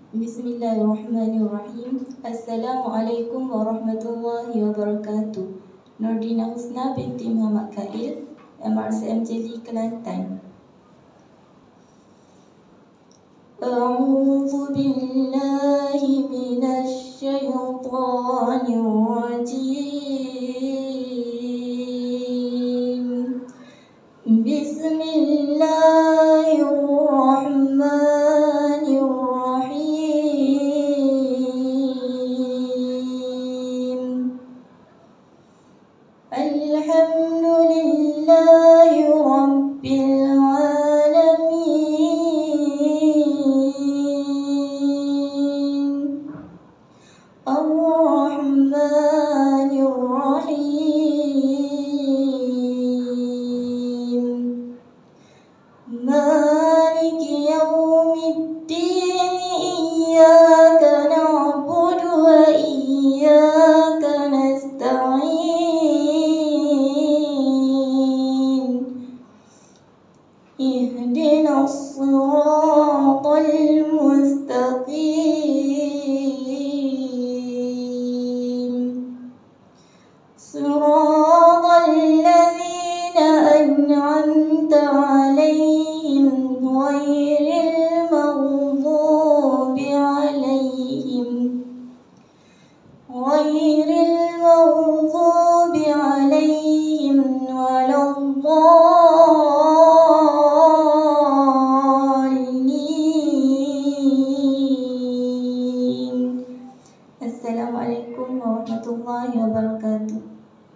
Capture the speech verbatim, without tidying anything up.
بسم الله الرحمن الرحيم. السلام عليكم ورحمة الله وبركاته. Nordina Husna binti Muhammad Khail, M R C M J L Kelantan. أعوذ بالله من الشيطان الرجيم. بسم الله الرحمن الرحيم. الحمد لله رب العالمين. الرحمن الرحيم. مالك يوم الدين. إياك نعبد وإياك نستعين. اهدنا الصراط المستقيم. صراط الذين أنعمت